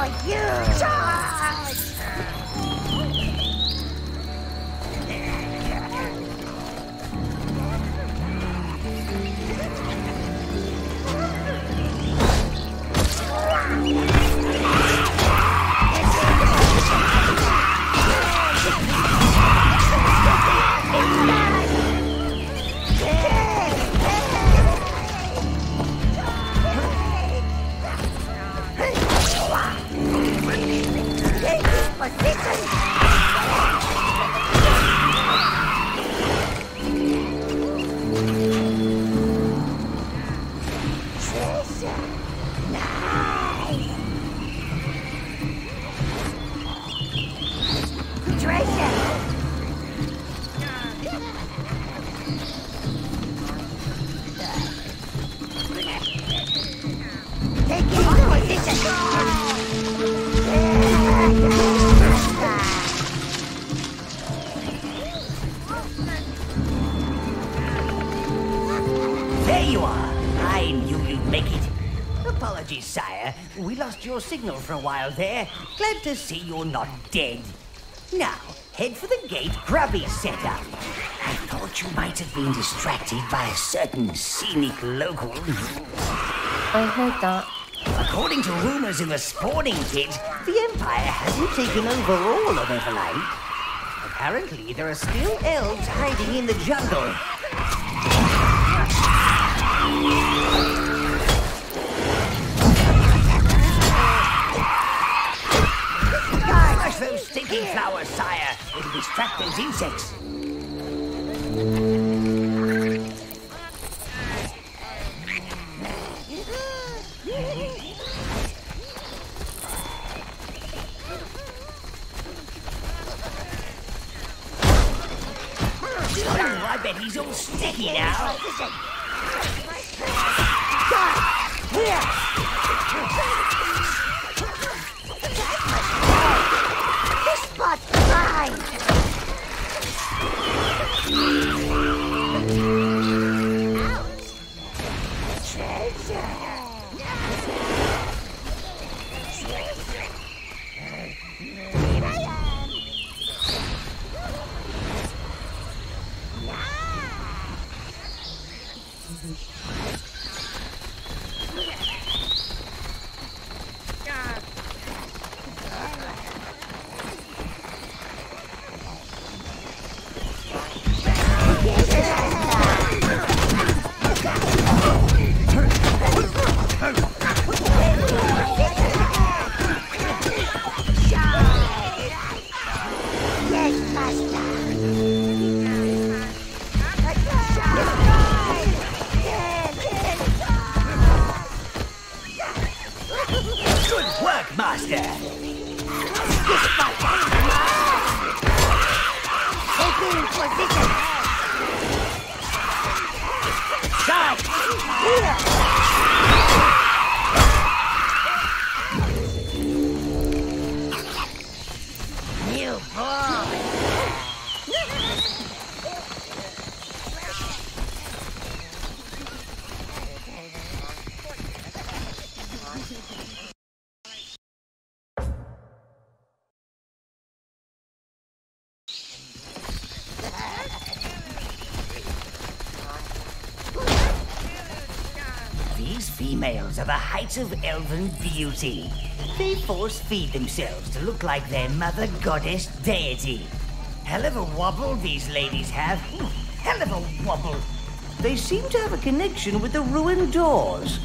you! Charge! Sire, we lost your signal for a while there. Glad to see you're not dead. Now, head for the gate grubby setup. I thought you might have been distracted by a certain scenic local. I heard that. According to rumors in the spawning pit, the Empire hasn't taken over all of Everlight. Apparently, there are still elves hiding in the jungle. Those stinking flowers, sire. It'll distract those insects. Oh, I bet he's all sticky now. Here! Spot's mine! Females are the height of elven beauty. They force-feed themselves to look like their mother goddess deity. Hell of a wobble these ladies have. Hell of a wobble. They seem to have a connection with the ruined doors.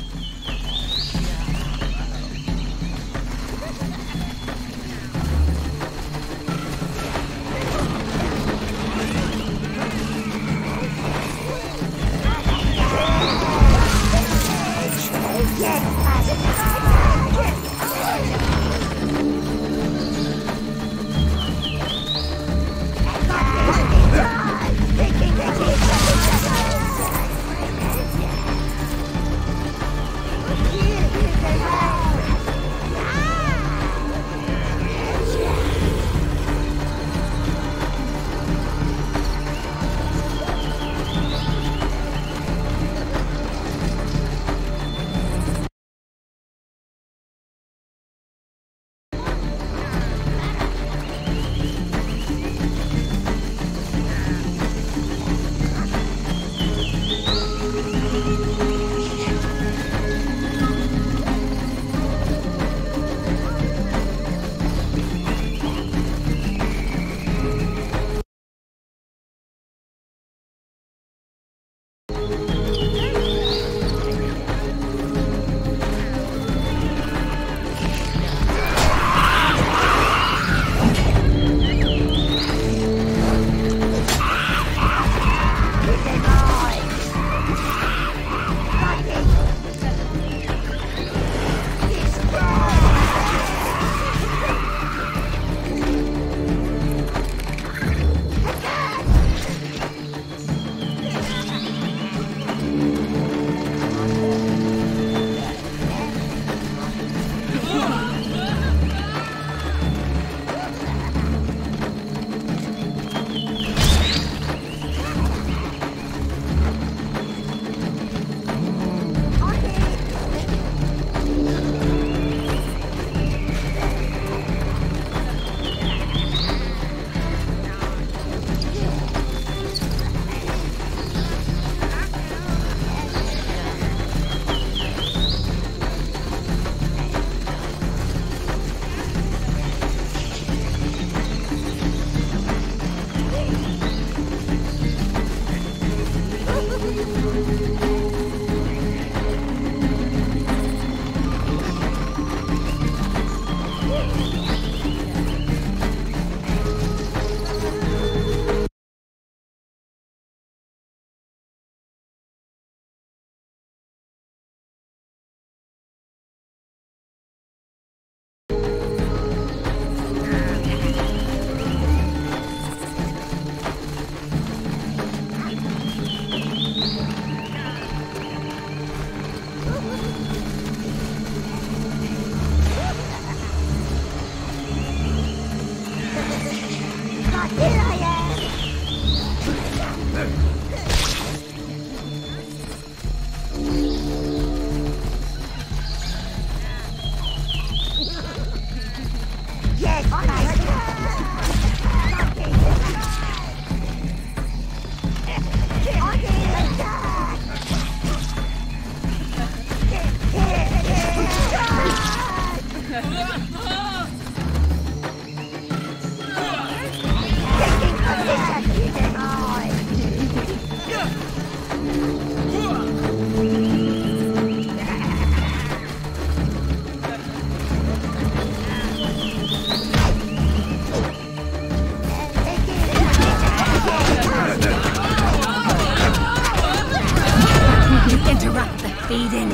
feeding.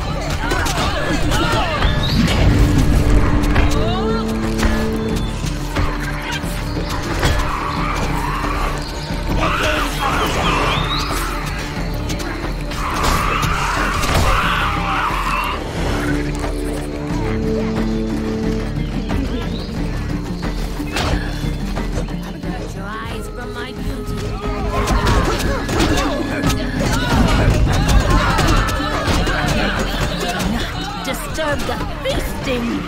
Disturb the feasting!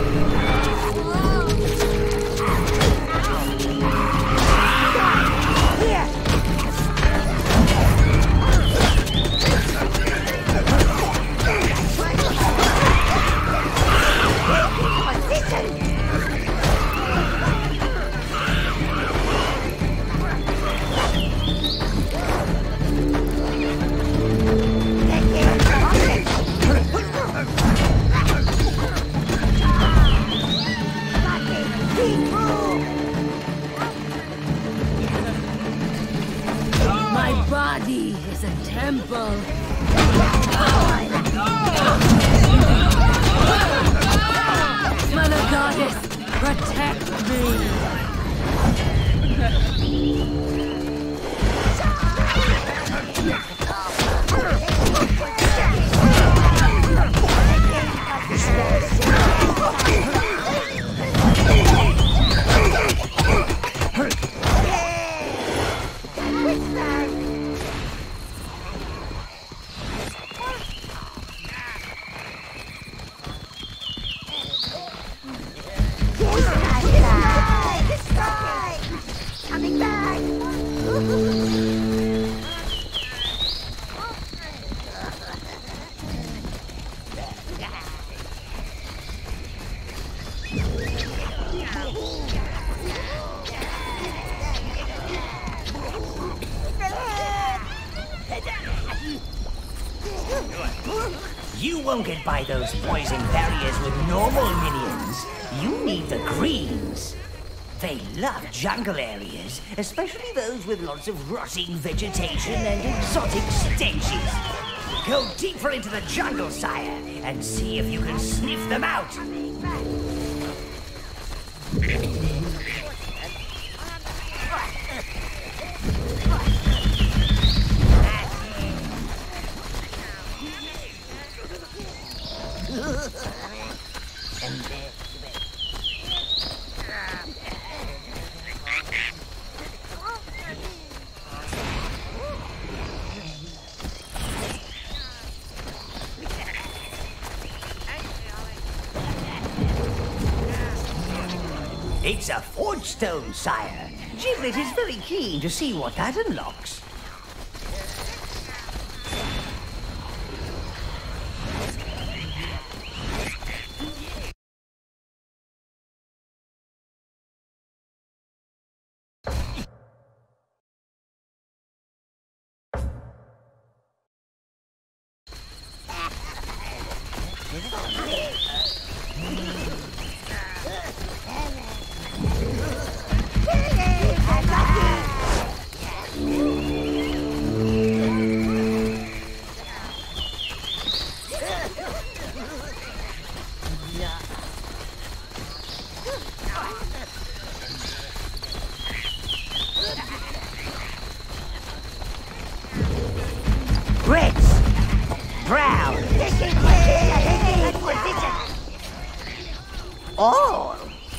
My body is a temple. Mother Goddess, protect me. Coming back! You won't get by those poison barriers with normal minions. You need the greens. They love jungle areas, especially those with lots of rotting vegetation and exotic stenches. Go deeper into the jungle, sire, and see if you can sniff them out. It's a forge stone, sire. Giblet is very keen to see what that unlocks. Reds, brown, all.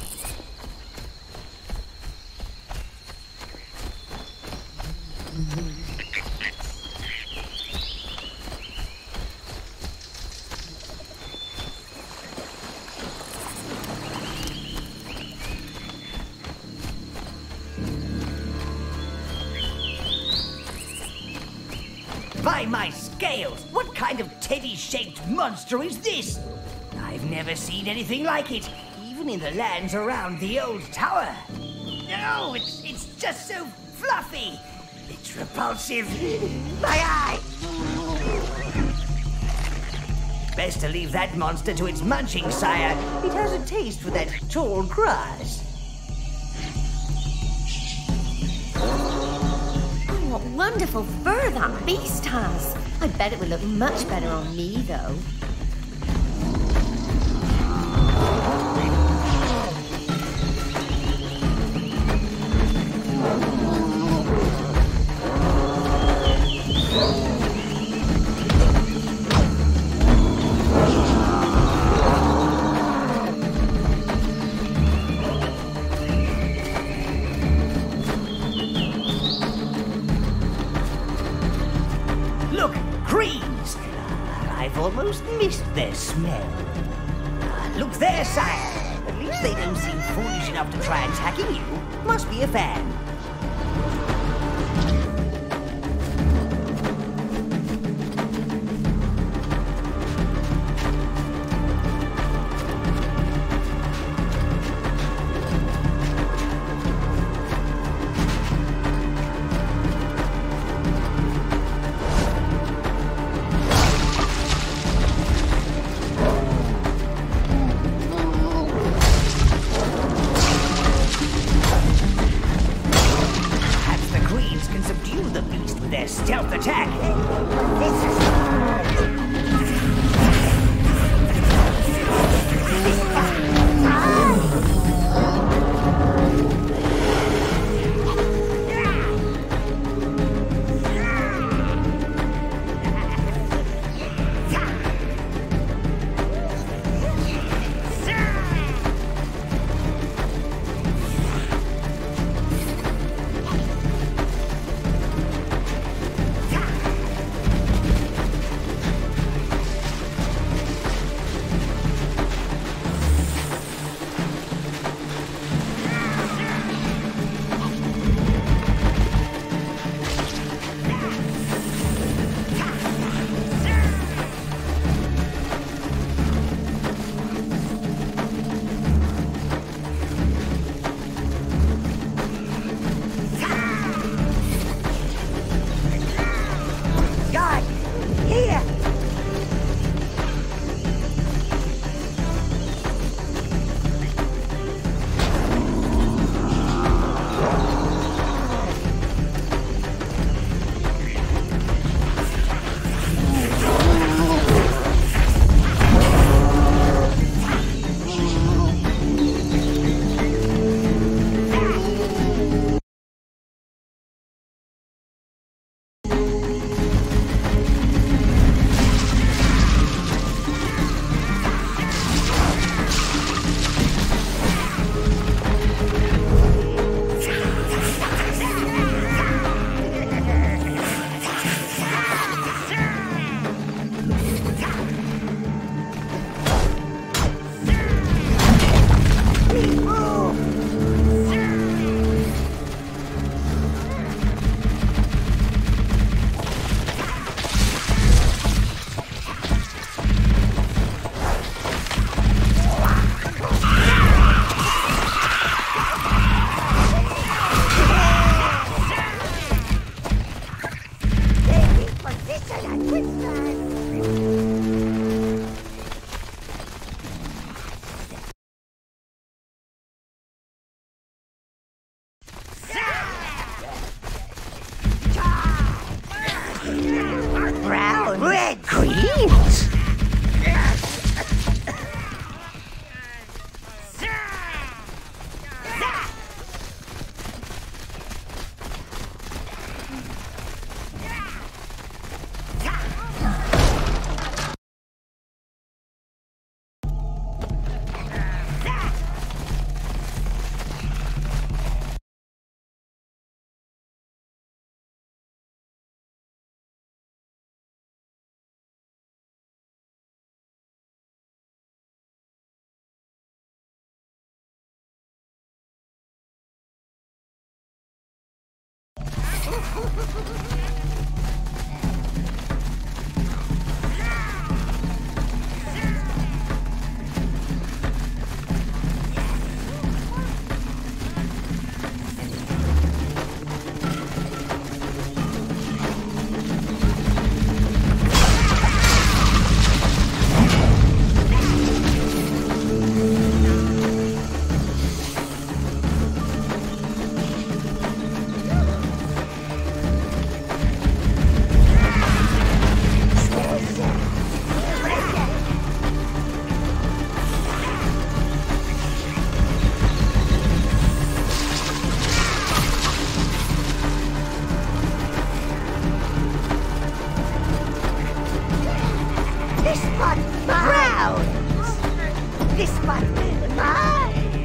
By my scales, what kind of teddy-shaped monster is this? I've never seen anything like it, even in the lands around the old tower. No, it's just so fluffy. It's repulsive. My eye! Best to leave that monster to its munching, sire. It has a taste for that tall grass. What wonderful fur that beast has. I bet it would look much better on me, though. Look, greens! I've almost missed their smell. Look there, sire. At least they don't seem foolish enough to try attacking you. Must be a fan. Their stealth attack. Brown, red, greens. spot mine! This spot mine!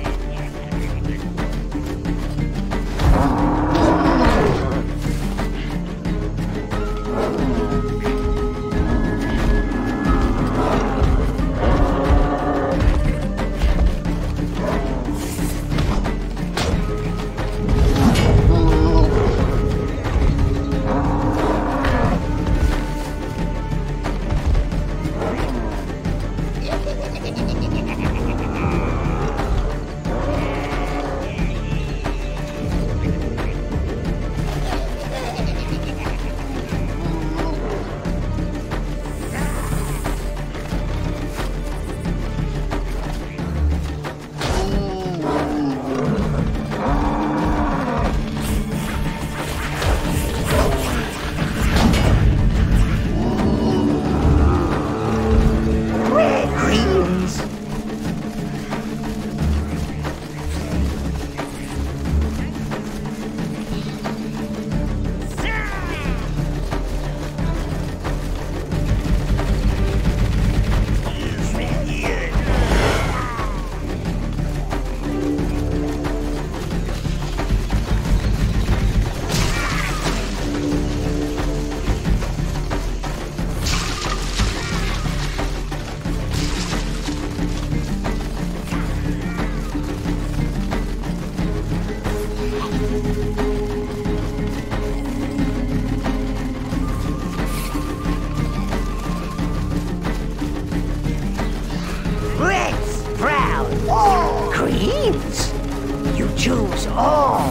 Choose all.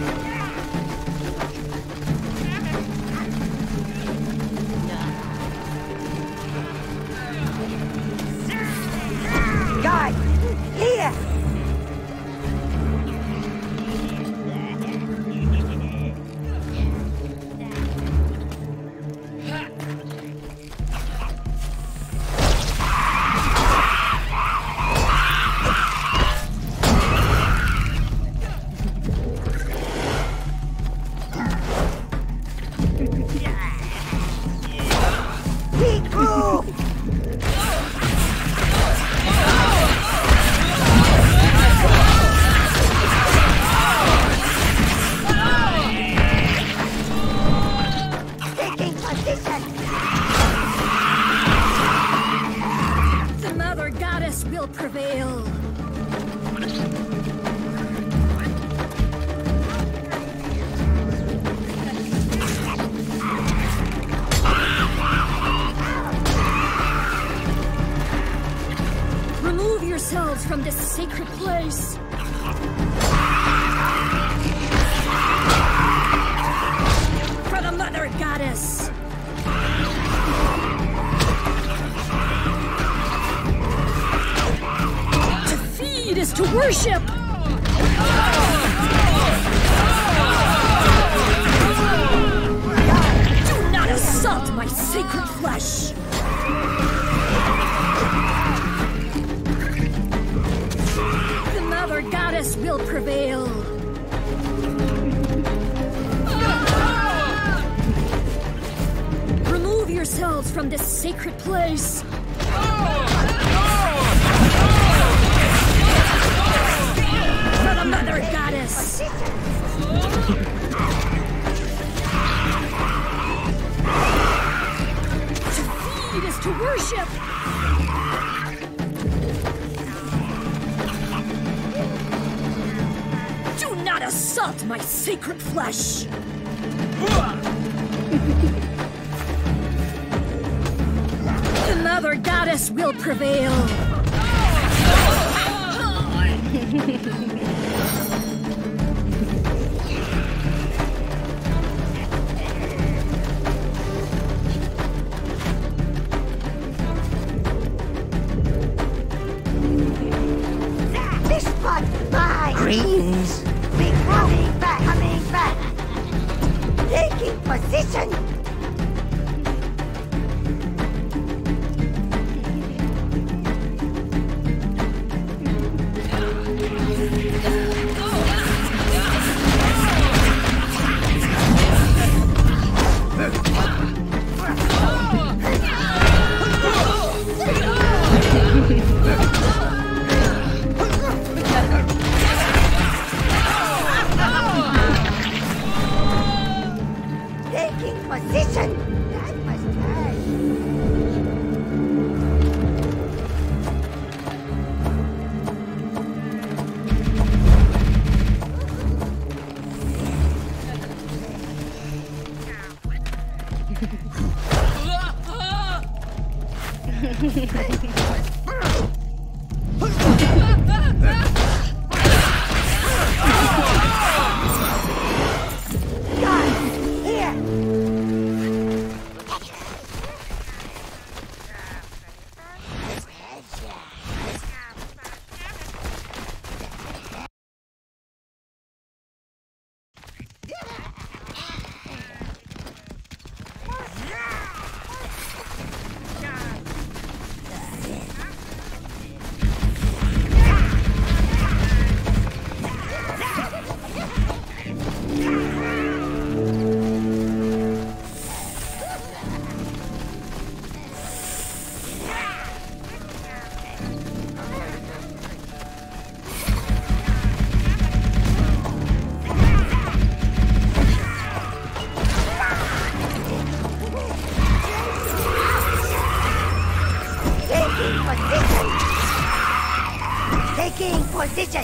Guard, here. From this sacred place. For the Mother Goddess. To feed is to worship. Do not assault my sacred flesh. Goddess will prevail. Remove yourselves from this sacred place. For the Mother Goddess. To feed is to worship. Assault my sacred flesh! The Mother Goddess will prevail! This spot mine! Greens! Coming back! Taking position! Taking position!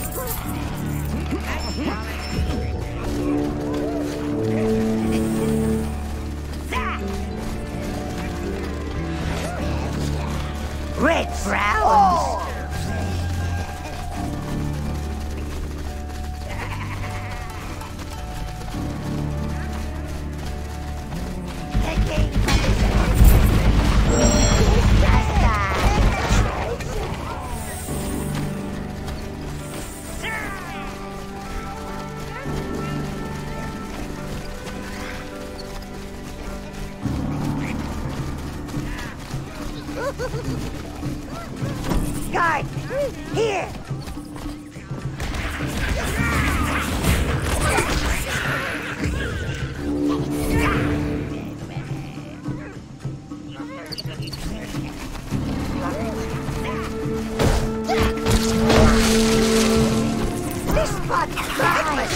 Red frowns! Taking Guard! Here! This spot's mine!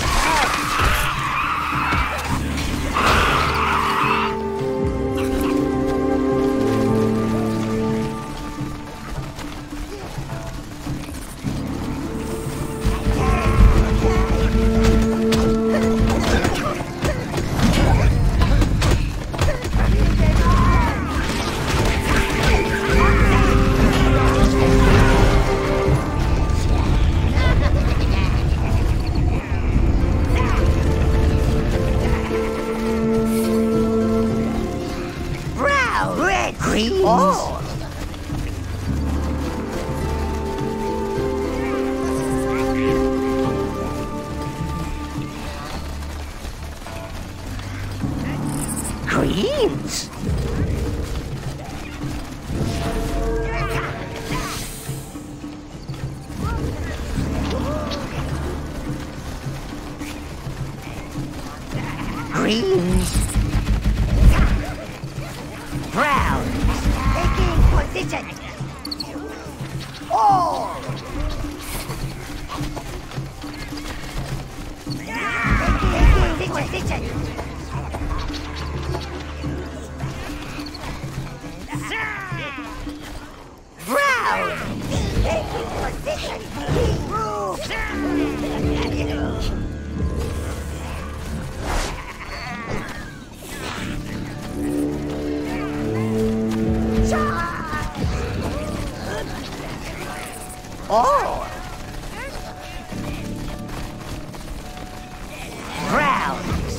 Greens. Oh. Greens. Greens. Brown. Taking position. Oh! Taking position. Brown. Taking position. Oh! Browns!